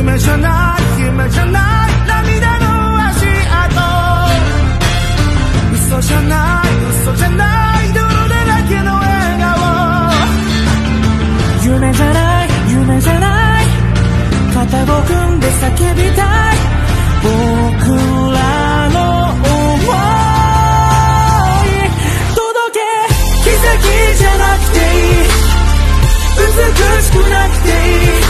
夢じゃない夢じゃない涙の足跡、嘘じゃない嘘じゃない泥だらけの笑顔、夢じゃない夢じゃない肩を組んで叫びたい僕らの想い届け、奇跡じゃなくていい美しくなくていい